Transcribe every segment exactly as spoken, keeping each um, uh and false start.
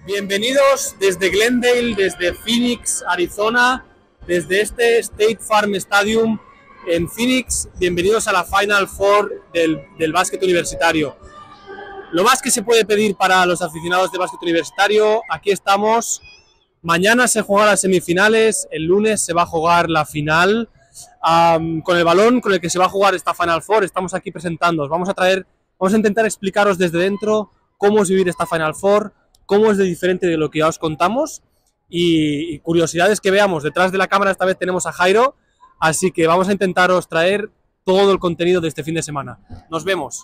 Bienvenidos desde Glendale, desde Phoenix, Arizona, desde este State Farm Stadium en Phoenix. Bienvenidos a la Final Four del, del básquet universitario. Lo más que se puede pedir para los aficionados de básquet universitario, aquí estamos. Mañana se juegan las semifinales, el lunes se va a jugar la final. Um, con el balón con el que se va a jugar esta Final Four, estamos aquí presentándoos. Vamos a traer, vamos a intentar explicaros desde dentro cómo es vivir esta Final Four, cómo es de diferente de lo que ya os contamos y, y curiosidades que veamos. Detrás de la cámara esta vez tenemos a Jairo, así que vamos a intentaros traer todo el contenido de este fin de semana. Nos vemos.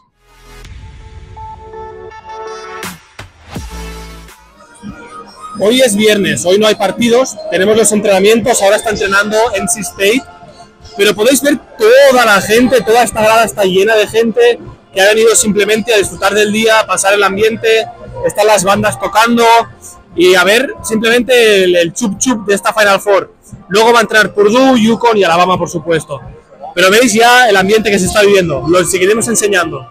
Hoy es viernes, hoy no hay partidos, tenemos los entrenamientos, ahora está entrenando N C State, pero podéis ver toda la gente, toda esta grada está llena de gente que ha venido simplemente a disfrutar del día, a pasar el ambiente, están las bandas tocando y a ver simplemente el, el chup chup de esta Final Four. Luego va a entrar Purdue, UConn y Alabama, por supuesto. Pero veis ya el ambiente que se está viviendo, lo seguiremos enseñando.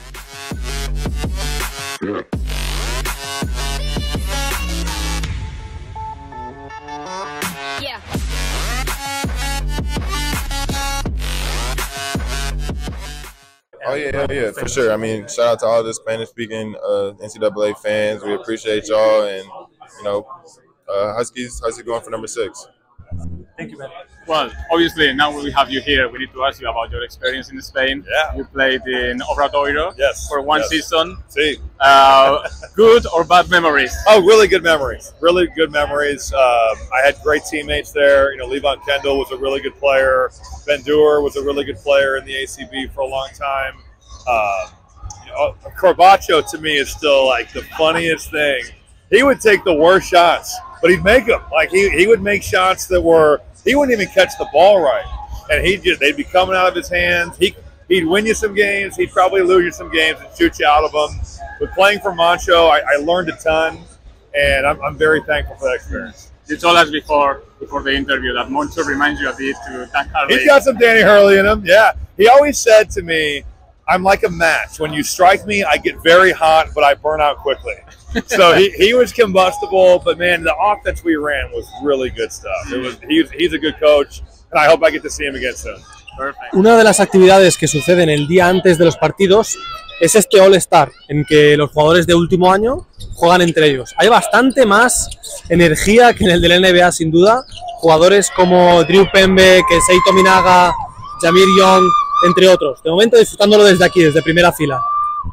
Oh yeah, yeah, yeah, for sure. I mean, shout out to all the Spanish-speaking uh, N C double A fans. We appreciate y'all, and you know, uh, Huskies, Huskies going for number six. Thank you, man. Well, obviously, now we have you here, we need to ask you about your experience in Spain. Yeah. You played in Obradoiro Yes. for one yes. season. See. Uh, good or bad memories? Oh, really good memories. Really good memories. Uh, I had great teammates there. You know, Levon Kendall was a really good player. Ben Dewar was a really good player in the A C B for a long time. Uh, you know, Corbacho to me is still like the funniest thing. He would take the worst shots, but he'd make them. Like he, he would make shots that were, he wouldn't even catch the ball right. And he just, they'd be coming out of his hands. He, he'd win you some games. He'd probably lose you some games and shoot you out of them. But playing for Moncho, I, I learned a ton, and I'm, I'm very thankful for that experience. You told us before before the interview that Moncho reminds you a bit to Dan Harley. He's got some Danny Hurley in him, yeah. He always said to me, I'm like a match. When you strike me, I get very hot, but I burn out quickly. So he, he was combustible, but man, the offense we ran was really good stuff. It was he's he's a good coach, and I hope I get to see him again soon. Perfect. Una de las actividades que suceden el día antes de los partidos es este All-Star, en que los jugadores de último año juegan entre ellos. Hay bastante más energía que en el del N B A, sin duda. Jugadores como Drew Pembe, Seito Minaga, Jamir Young, entre otros. De momento disfrutándolo desde aquí, desde primera fila.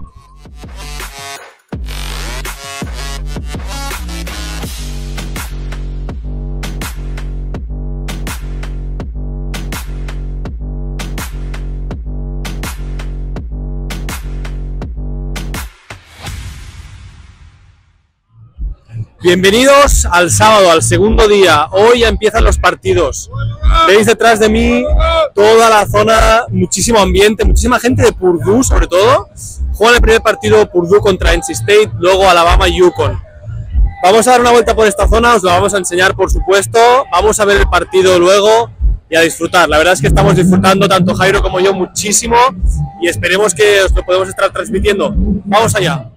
Bienvenidos al sábado, al segundo día. Hoy ya empiezan los partidos. Veis detrás de mí toda la zona, muchísimo ambiente, muchísima gente de Purdue sobre todo. Juegan el primer partido Purdue contra N C State, luego Alabama y UConn. Vamos a dar una vuelta por esta zona, os lo vamos a enseñar por supuesto. Vamos a ver el partido luego y a disfrutar. La verdad es que estamos disfrutando, tanto Jairo como yo, muchísimo y esperemos que os lo podemos estar transmitiendo. Vamos allá.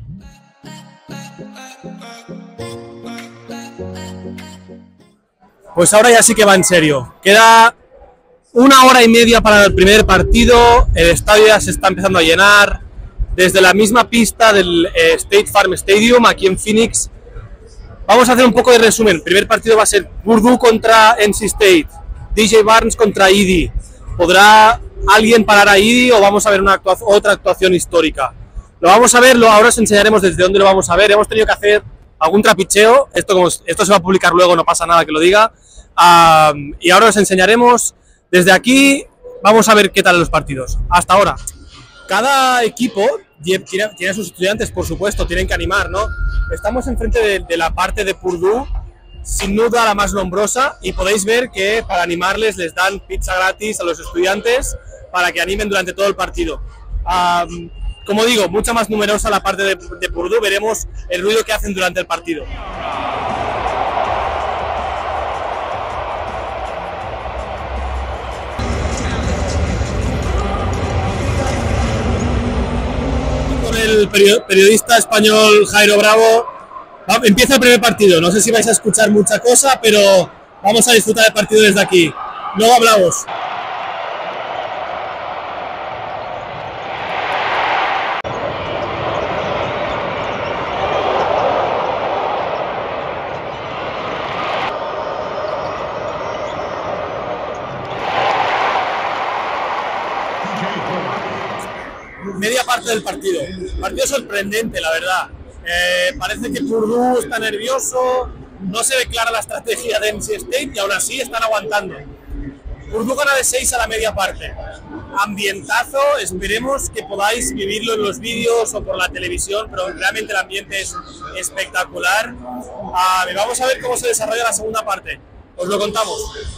Pues ahora ya sí que va en serio. Queda una hora y media para el primer partido. El estadio ya se está empezando a llenar. Desde la misma pista del eh, State Farm Stadium, aquí en Phoenix. Vamos a hacer un poco de resumen. El primer partido va a ser Purdue contra N C State. D J Barnes contra Edey. ¿Podrá alguien parar a Edey o vamos a ver una actua- otra actuación histórica? Lo vamos a ver, lo, ahora os enseñaremos desde dónde lo vamos a ver. Hemos tenido que hacer algún trapicheo, esto, como, esto se va a publicar luego, no pasa nada que lo diga, uh, y ahora os enseñaremos desde aquí. Vamos a ver qué tal los partidos, hasta ahora. Cada equipo tiene, tiene a sus estudiantes, por supuesto, tienen que animar, ¿no? Estamos enfrente de, de la parte de Purdue, sin duda la más nombrosa, y podéis ver que para animarles les dan pizza gratis a los estudiantes para que animen durante todo el partido. Uh, Como digo, mucha más numerosa la parte de, de Purdue. Veremos el ruido que hacen durante el partido. Con el periodista español Jairo Bravo, Empieza el primer partido, no sé si vais a escuchar mucha cosa, pero vamos a disfrutar el partido desde aquí. Luego hablamos. Media parte del partido. Partido sorprendente, la verdad. Eh, parece que Purdue está nervioso, no se ve clara la estrategia de M C State y aún así están aguantando. Purdue gana de seis a la media parte. Ambientazo, esperemos que podáis vivirlo en los vídeos o por la televisión, pero realmente el ambiente es espectacular. Ah, vamos a ver cómo se desarrolla la segunda parte. Os lo contamos.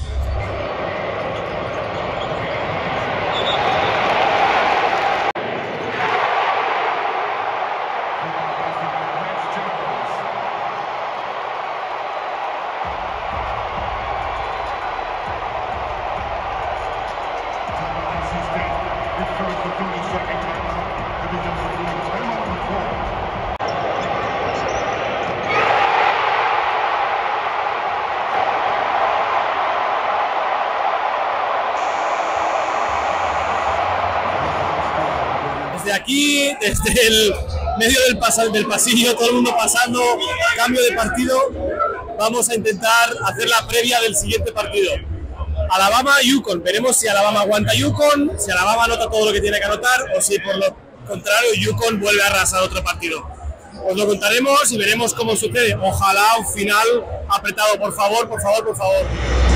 Desde aquí, desde el medio del, pas del pasillo, todo el mundo pasando, cambio de partido, vamos a intentar hacer la previa del siguiente partido. Alabama-Yukon, veremos si Alabama aguanta Yukon, si Alabama anota todo lo que tiene que anotar o si por lo contrario Yukon vuelve a arrasar otro partido. Os lo contaremos y veremos cómo sucede. Ojalá un final apretado, por favor, por favor, por favor.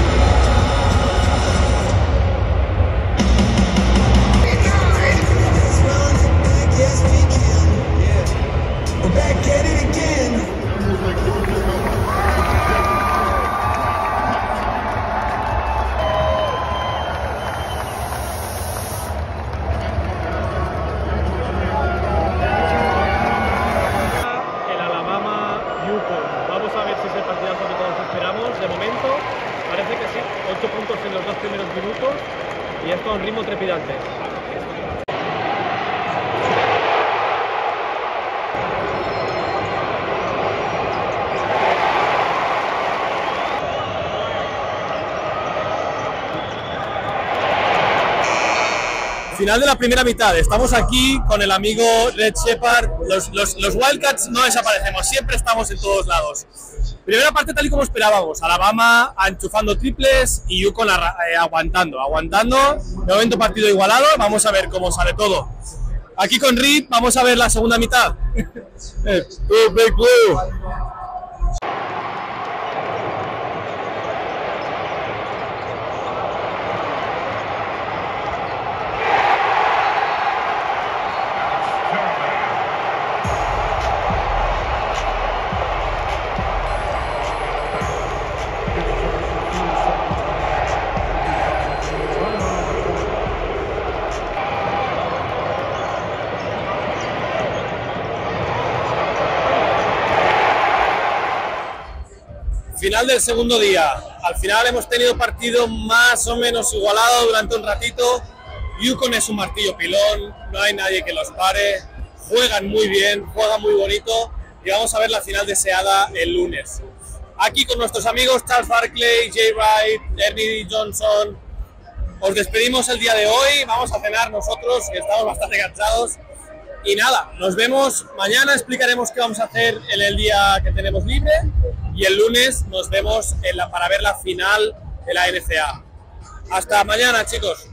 En los dos primeros minutos y esto a un ritmo trepidante. Final de la primera mitad, estamos aquí con el amigo Red Shepard. Los, los, los Wildcats no desaparecemos, siempre estamos en todos lados. Primera parte tal y como esperábamos, Alabama enchufando triples y Yukon eh, aguantando, aguantando. De momento partido igualado, vamos a ver cómo sale todo. Aquí con Reed vamos a ver la segunda mitad. uh, Big Blue. Final del segundo día. Al final hemos tenido partido más o menos igualado durante un ratito. Yukon es un martillo pilón, no hay nadie que los pare. Juegan muy bien, juegan muy bonito y vamos a ver la final deseada el lunes. Aquí con nuestros amigos Charles Barkley, Jay Wright, Ernie Johnson. Os despedimos el día de hoy, vamos a cenar nosotros, que estamos bastante cansados. Y nada, nos vemos mañana, explicaremos qué vamos a hacer en el día que tenemos libre. Y el lunes nos vemos en la, para ver la final de la N C A. Hasta mañana, chicos.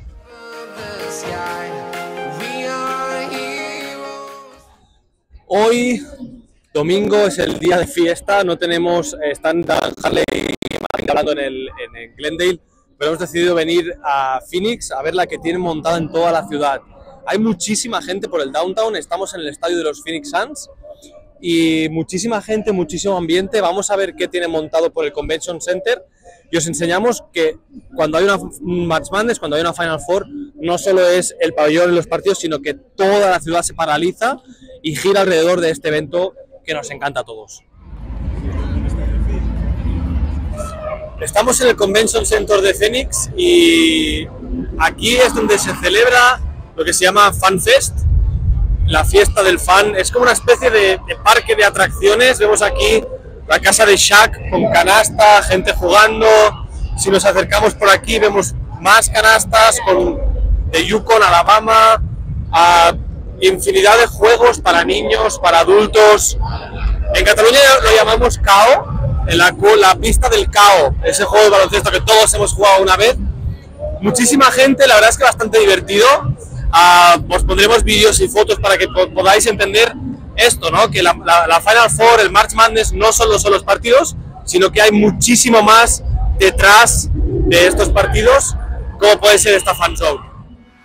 Hoy, domingo, es el día de fiesta. No tenemos, están Dan Harley y Martin hablando en, el, en el Glendale, pero hemos decidido venir a Phoenix a ver la que tienen montada en toda la ciudad. Hay muchísima gente por el downtown, estamos en el estadio de los Phoenix Suns. Y muchísima gente, muchísimo ambiente. Vamos a ver qué tiene montado por el Convention Center y os enseñamos que cuando hay una March Madness, cuando hay una Final Four, no solo es el pabellón en los partidos, sino que toda la ciudad se paraliza y gira alrededor de este evento que nos encanta a todos. Estamos en el Convention Center de Phoenix y aquí es donde se celebra lo que se llama Fan Fest. la fiesta del fan. Es como una especie de, de parque de atracciones. Vemos aquí la casa de Shaq con canasta, gente jugando. Si nos acercamos por aquí vemos más canastas con, de Yukon, Alabama, a infinidad de juegos para niños, para adultos. En Cataluña lo llamamos K O, en la, la pista del K O, ese juego de baloncesto que todos hemos jugado una vez. Muchísima gente, la verdad es que bastante divertido. Uh, os pondremos vídeos y fotos para que podáis entender esto, ¿no? Que la, la, la Final Four, el March Madness, no solo son los partidos, sino que hay muchísimo más detrás de estos partidos, como puede ser esta Fan Zone.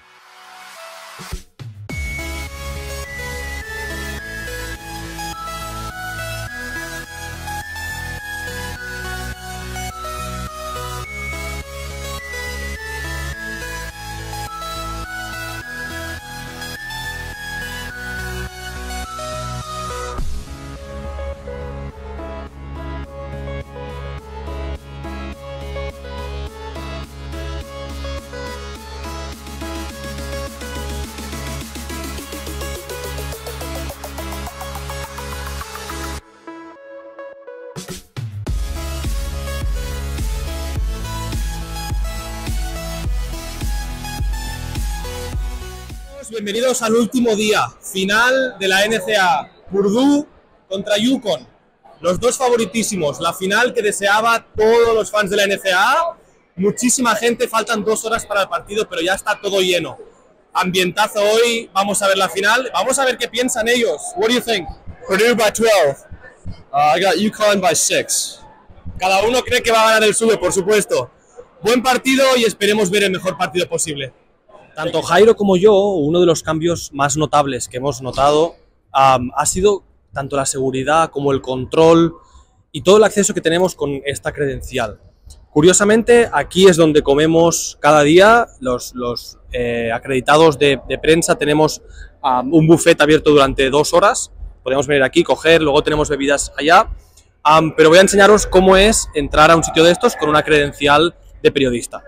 Bienvenidos al último día, final de la N C A A, Purdue contra Yukon, los dos favoritísimos, la final que deseaba todos los fans de la N C A A, muchísima gente, faltan dos horas para el partido, pero ya está todo lleno. Ambientazo hoy, vamos a ver la final, vamos a ver qué piensan ellos. What do you think? Purdue by twelve. Uh, I got Yukon by six. Cada uno cree que va a ganar el suyo, por supuesto. Buen partido y esperemos ver el mejor partido posible. Tanto Jairo como yo, uno de los cambios más notables que hemos notado um, ha sido tanto la seguridad como el control y todo el acceso que tenemos con esta credencial. Curiosamente, aquí es donde comemos cada día, los, los eh, acreditados de, de prensa tenemos um, un buffet abierto durante dos horas, podemos venir aquí, coger, luego tenemos bebidas allá, um, pero voy a enseñaros cómo es entrar a un sitio de estos con una credencial de periodista.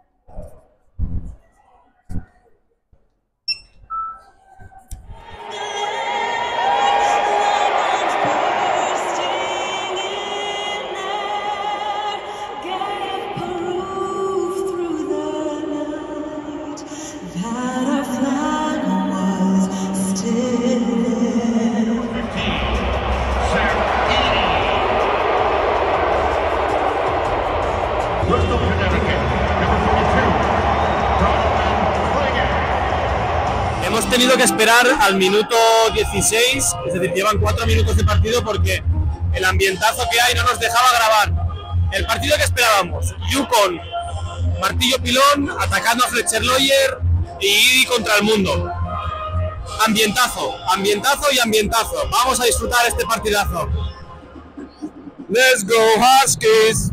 Hemos tenido que esperar al minuto dieciséis, es decir, llevan cuatro minutos de partido porque el ambientazo que hay no nos dejaba grabar. El partido que esperábamos, Yukon, martillo pilón, atacando a Fletcher Loyer y Edey contra el mundo. Ambientazo, ambientazo y ambientazo. Vamos a disfrutar este partidazo. Let's go Huskies!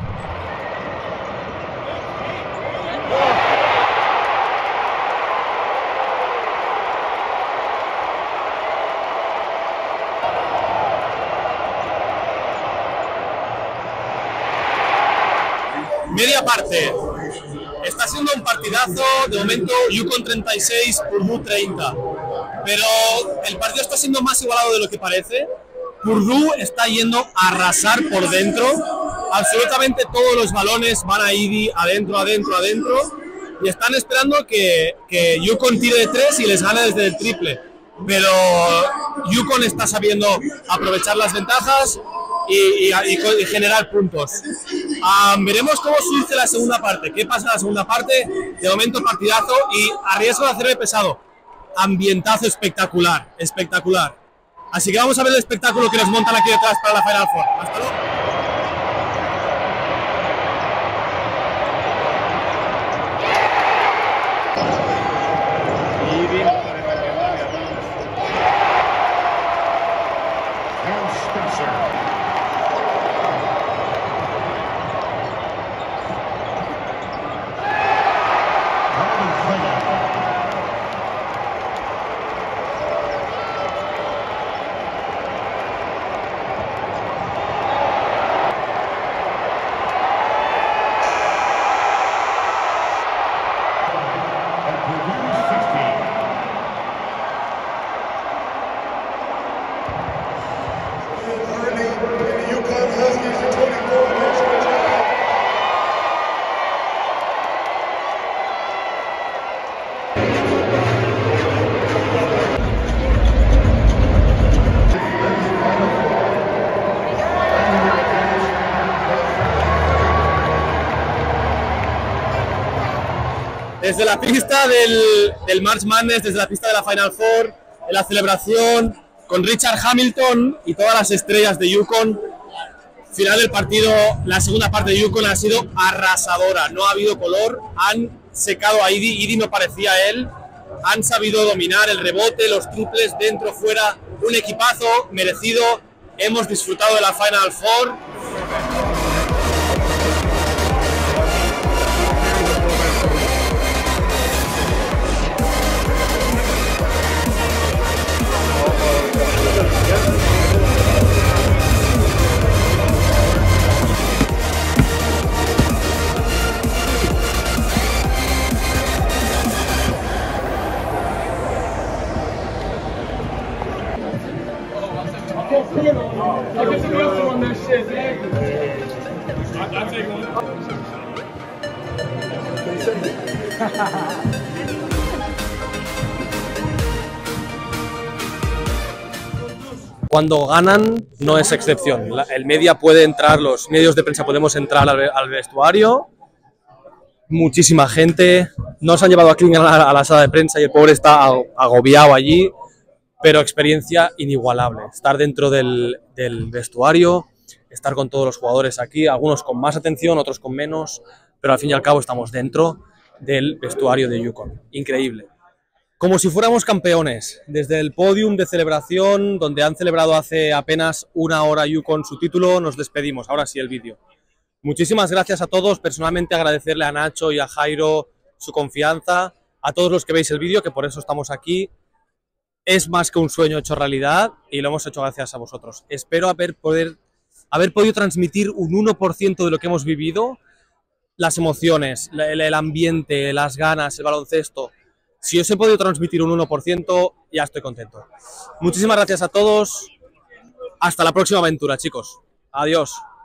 Media parte. Está siendo un partidazo, de momento Yukon treinta y seis, Purdue treinta. Pero el partido está siendo más igualado de lo que parece. Purdue está yendo a arrasar por dentro. Absolutamente todos los balones van a Edey adentro, adentro, adentro. Y están esperando que, que Yukon tire de tres y les gane desde el triple. Pero Yukon está sabiendo aprovechar las ventajas y, y, y generar puntos. Um, veremos cómo surge la segunda parte, qué pasa en la segunda parte. De momento partidazo y a riesgo de hacerme pesado, ambientazo espectacular, espectacular. Así que vamos a ver el espectáculo que nos montan aquí detrás para la Final Four. Hasta luego. Desde la pista del, del March Madness, desde la pista de la Final Four, en la celebración con Richard Hamilton y todas las estrellas de UConn. Final del partido, la segunda parte de UConn ha sido arrasadora, no ha habido color, han secado a Edey, Edey no parecía él, han sabido dominar el rebote, los triples, dentro, fuera, un equipazo merecido, hemos disfrutado de la Final Four. Cuando ganan no es excepción. La, el media puede entrar, los medios de prensa podemos entrar al, al vestuario. Muchísima gente. Nos han llevado a Klingon a, a la sala de prensa y el pobre está agobiado allí. Pero experiencia inigualable. Estar dentro del, del vestuario, estar con todos los jugadores aquí, algunos con más atención, otros con menos, pero al fin y al cabo estamos dentro del vestuario de UConn. Increíble. Como si fuéramos campeones, desde el podium de celebración, donde han celebrado hace apenas una hora UConn su título, nos despedimos. Ahora sí el vídeo. Muchísimas gracias a todos, personalmente agradecerle a Nacho y a Jairo su confianza, a todos los que veis el vídeo, que por eso estamos aquí. Es más que un sueño hecho realidad y lo hemos hecho gracias a vosotros. Espero haber, poder, haber podido transmitir un uno por ciento de lo que hemos vivido, las emociones, el, el ambiente, las ganas, el baloncesto. Si os he podido transmitir un uno por ciento, ya estoy contento. Muchísimas gracias a todos. Hasta la próxima aventura, chicos. Adiós.